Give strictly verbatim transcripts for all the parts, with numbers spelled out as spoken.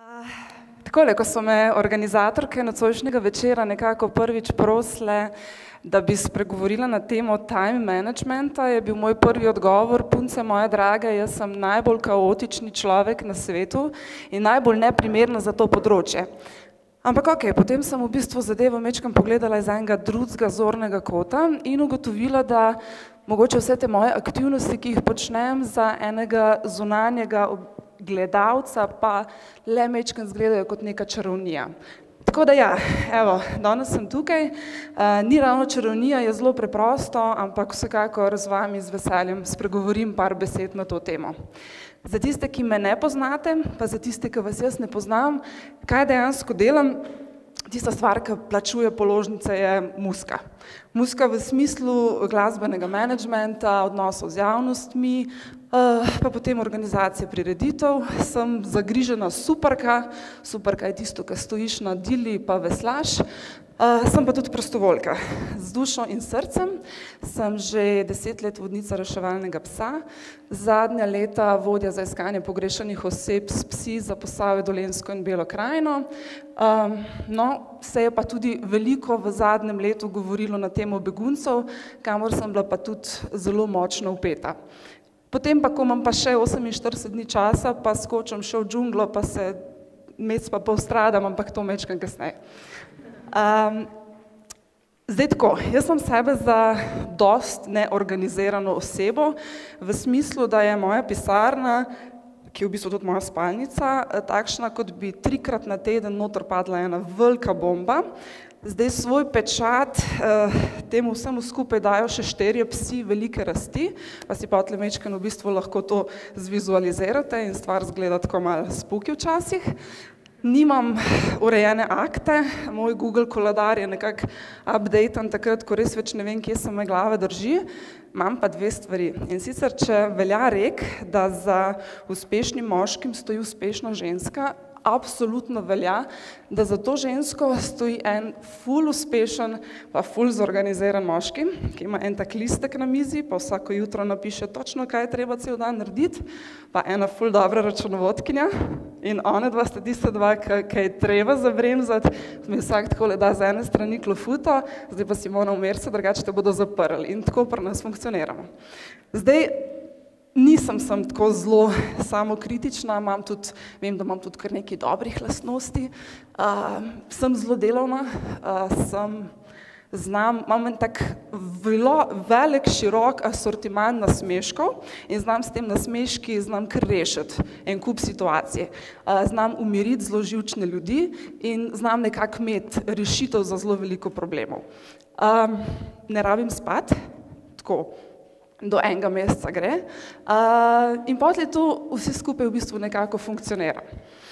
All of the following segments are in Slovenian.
Takole, ko so me organizatorke nocojšnjega večera nekako prvič prosile, da bi spregovorila na temo time managementa, je bil moj prvi odgovor: punce moje drage, jaz sem najbolj kaotični človek na svetu in najbolj neprimerna za to področje. Ampak ok, potem sem v bistvu zadevo mečkam pogledala iz enega drugega zornega kota in ugotovila, da mogoče vse te moje aktivnosti, ki jih počnem, za enega zunanjega gledalca pa le mečkam zgledajo kot neka čarovnija. Tako da ja, evo, danes sem tukaj, uh, ni ravno čarovnija, je zelo preprosto, ampak vsekakor z vami z veseljem spregovorim par besed na to temo. Za tiste, ki me ne poznate, pa za tiste, ki vas jaz ne poznam, kaj dejansko delam, tista stvar, ki plačuje položnice, je muzika. Muzika v smislu glasbenega menedžmenta, odnosov z javnostmi, pa potem organizacije prireditev. Sem zagrižena superka, superka je tisto, ki stojiš na dili pa veslaš. Sem pa tudi prostovoljka, z dušo in srcem. Sem že deset let vodnica reševalnega psa, zadnja leta vodja za iskanje pogrešanih oseb s psi za Posavje, Dolenjsko in Belo krajino. No, se je pa tudi veliko v zadnjem letu govorilo na temo beguncev, kamor sem bila pa tudi zelo močno vpeta. Potem pa, ko imam pa še oseminštirideset dni časa, pa skočim še v džunglo, pa se mes pa povstradam, ampak to mečkam kasneje. Um, zdaj tako, jaz sem sebe za dost neorganizirano osebo, v smislu, da je moja pisarna, ki je v bistvu tudi moja spalnica, takšna, kot bi trikrat na teden noter padla ena velika bomba. Zdaj svoj pečat eh, temu vsemu skupaj dajo še štirje psi velike rasti, pa si pa tle mečkano v bistvu lahko to zvizualizirate in stvar zgleda tako malo spooky včasih. Nimam urejene akte, moj Google koledar je nekako updaten takrat, ko res več ne vem, kje se me glava drži. Imam pa dve stvari. In sicer, če velja rek, da za uspešnim moškim stoji uspešna ženska, absolutno velja, da za to žensko stoji en ful uspešen, pa ful zorganiziran moški, ki ima en tak listek na mizi, pa vsako jutro napiše točno, kaj je treba cel dan narediti, pa ena ful dobra računovodkinja in one dva sta tista dva, ki je treba zabremzati, mi vsak takole da z ene strani klofuto, zdaj pa Simona umer se, drugače te bodo zaprli in tako pri nas funkcioniramo. Zdaj, nisem sem tako zelo samokritična, imam tudi, vem, da imam tudi kar nekaj dobrih lastnosti, uh, sem zelo delovna, uh, sem, znam, imam en tak velo, velik, širok asortiman nasmeškov in znam s tem nasmeški, znam kar rešiti en kup situacij. Uh, znam umiriti zelo živčne ljudi in znam nekako imeti rešitev za zelo veliko problemov. Um, ne rabim spati, tako, do enega meseca gre uh, in potem to vse skupaj v bistvu nekako funkcionira.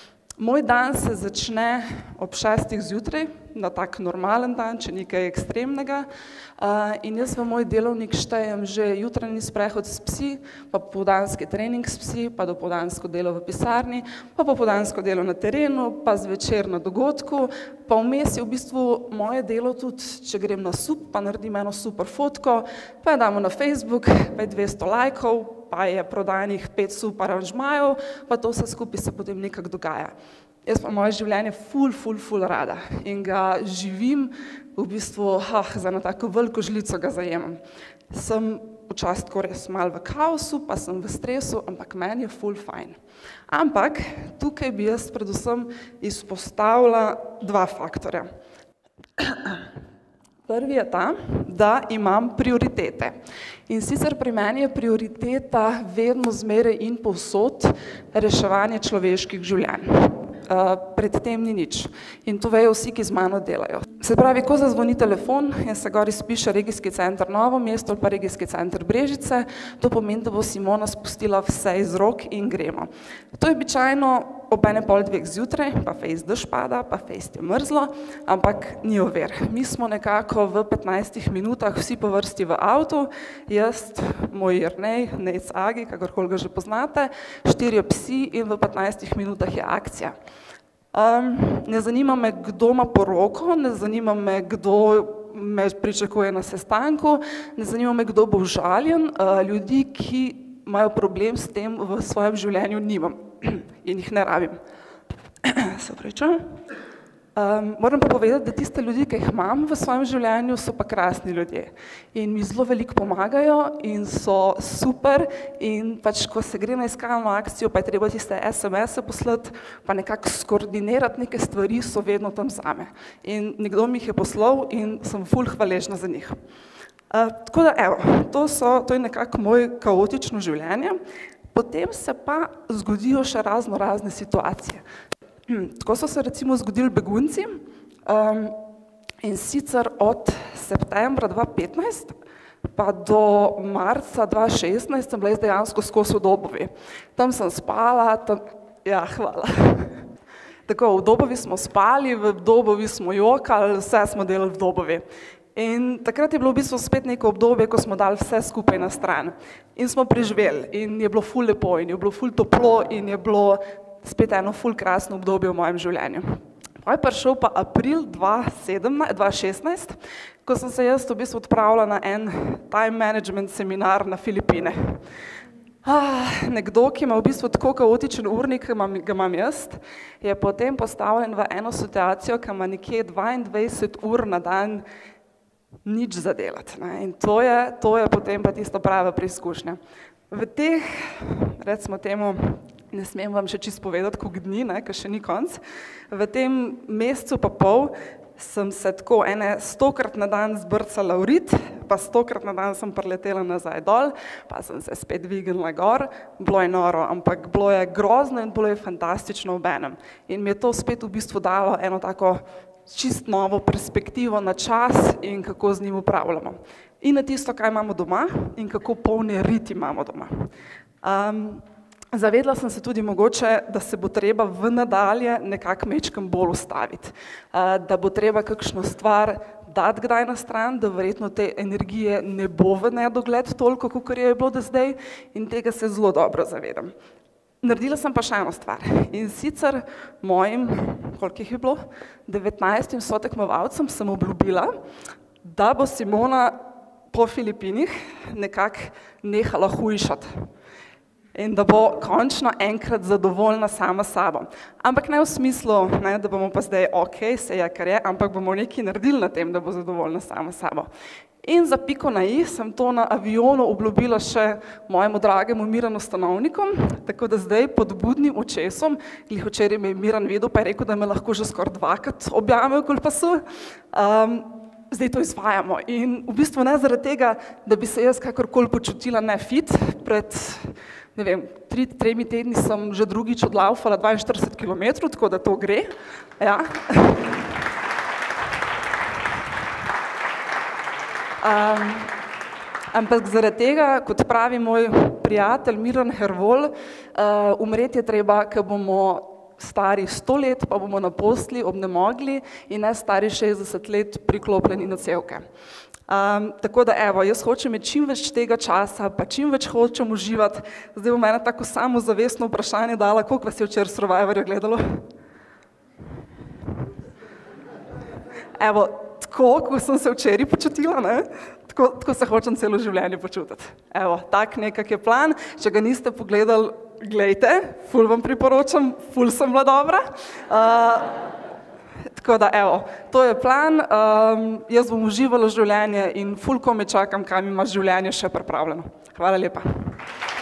Moj dan se začne ob šestih zjutraj, na tak normalen dan, če nekaj ekstremnega, uh, in jaz v moj delovnik štejem že jutranji sprehod s psi, pa popoldanski trening s psi, pa dopoldansko delo v pisarni, pa popoldansko delo na terenu, pa zvečer na dogodku, pa vmes je v bistvu moje delo tudi, če grem na sup, pa naredim eno super fotko, pa jo damo na Facebook, pa je dvesto lajkov, pa je prodanih pet super aranžmajev, pa to vse skupaj se potem nekako dogaja. Jaz pa moje življenje ful, ful, ful rada in ga živim v bistvu, ah, za eno tako veliko žlico ga zajemam. Sem včasih tako res malo v kaosu, pa sem v stresu, ampak meni je ful fajn. Ampak tukaj bi jaz predvsem izpostavila dva faktorja. Prvi je ta, da imam prioritete. In sicer pri meni je prioriteta vedno zmeraj in povsod reševanje človeških življenj. Uh, pred tem ni nič. In to vejo vsi, ki z mano delajo. Se pravi, ko zazvoni telefon in se gor izpiše regijski center Novo mesto ali pa regijski center Brežice, to pomeni, da bo Simona spustila vse iz rok in gremo. To je običajno ob ene pol dveh zjutraj, pa fejst dež pada, pa fejst je mrzlo, ampak ni ovir. Mi smo nekako v petnajstih minutah vsi po vrsti v avtu, jaz, moj Jernej, Nejc Agi, kakorkoli ga že poznate, štirje psi in v petnajstih minutah je akcija. Um, ne zanima me, kdo ima poroko, ne zanima me, kdo me pričakuje na sestanku, ne zanima me, kdo bo užaljen, uh, ljudi, ki imajo problem s tem v svojem življenju nimam in jih ne rabim. Se opravičujem. Um, moram pa povedati, da tiste ljudi, ki jih imam v svojem življenju, so pa krasni ljudje in mi zelo veliko pomagajo in so super in pač, ko se gre na iskalno akcijo, pa je treba tiste es em es-e poslati, pa nekako skoordinirati neke stvari, so vedno tam zame. In nekdo mi jih je poslal in sem ful hvaležna za njih. Uh, tako da, evo, to, so, to je nekako moj kaotično življenje, potem se pa zgodijo še razno razne situacije. Tako so se recimo zgodili begunci um, in sicer od septembra dva petnajst pa do marca dva šestnajst sem bila jaz dejansko skozi v Dobovi. Tam sem spala, tam, ja, hvala. Tako, v Dobovi smo spali, v Dobovi smo jokali, vse smo delali v Dobovi. In takrat je bilo v bistvu spet neko obdobje, ko smo dali vse skupaj na stran. In smo preživeli in je bilo ful lepo in je bilo ful toplo in je bilo spet eno ful krasno obdobje v mojem življenju. Pa je prišel pa april dva šestnajst, ko sem se jaz v bistvu odpravila na en time management seminar na Filipine. Ah, nekdo, ki ima v bistvu tako kaotičen urnik, ki ga imam jaz, je potem postavljen v eno situacijo, ki ima nekje dvaindvajset ur na dan nič za delati. Ne? In to je, to je potem pa tista prava preizkušnja. V teh, recimo temu, ne smem vam še čisto povedati, koliko dni, ne, ker še ni konc. V tem mesecu pa pol sem se tako ene stokrat na dan zbrcala v rit, pa stokrat na dan sem preletela nazaj dol, pa sem se spet dvignila gor, bilo je noro, ampak bilo je grozno in bilo je fantastično obenem. In mi je to spet v bistvu dalo eno tako čist novo perspektivo na čas in kako z njim upravljamo. In na tisto, kaj imamo doma in kako polne riti imamo doma. Um, Zavedla sem se tudi mogoče, da se bo treba v nadalje nekako mečkam bolj ustaviti, da bo treba kakšno stvar dati kdaj na stran, da verjetno te energije ne bo v nedogled toliko, kot je bilo do zdaj in tega se zelo dobro zavedam. Naredila sem pa še eno stvar in sicer mojim, koliko jih je bilo, devetnajstim sotekmovalcem sem obljubila, da bo Simona po Filipinih nekako nehala hujšati. In da bo končno enkrat zadovoljna sama sabo. Ampak ne v smislu, ne, da bomo pa zdaj ok, se je kar je, ampak bomo nekaj naredili na tem, da bo zadovoljna sama sabo. In za piko na i sem to na avionu obljubila še mojemu dragemu Miranu Stanovnikom, tako da zdaj pod budnim očesom, glih včeraj me je Miran videl, pa je rekel, da me lahko že skoraj dvakrat objame okoli pasu, um, zdaj to izvajamo. In v bistvu ne zaradi tega, da bi se jaz kakorkoli počutila ne fit, pred ne vem, tri, tremi tedni sem že drugič odlaufala dvainštirideset kilometrov, tako da to gre. Ja. Um, ampak zaradi tega, kot pravi moj prijatelj Miran Hervol, uh, umreti je treba, ker bomo stari sto let, pa bomo na posli obnemogli in ne stari šestdeset let priklopljeni na cevke. Um, tako da, evo, jaz hočem imeti čim več tega časa, pa čim več hočem uživati. Zdaj bom ena tako samozavestno vprašanje dala, koliko vas je včeraj Survivorja gledalo? Evo, tako, ko sem se včeraj počutila, ne? Tako, tako se hočem celo življenje počutiti. Evo, tak nekak je plan, če ga niste pogledali, glejte, ful vam priporočam, ful sem bila dobra. Uh, Tako da, evo, to je plan, um, jaz bom uživala življenje in ful kome čakam, kam ima življenje še pripravljeno. Hvala lepa.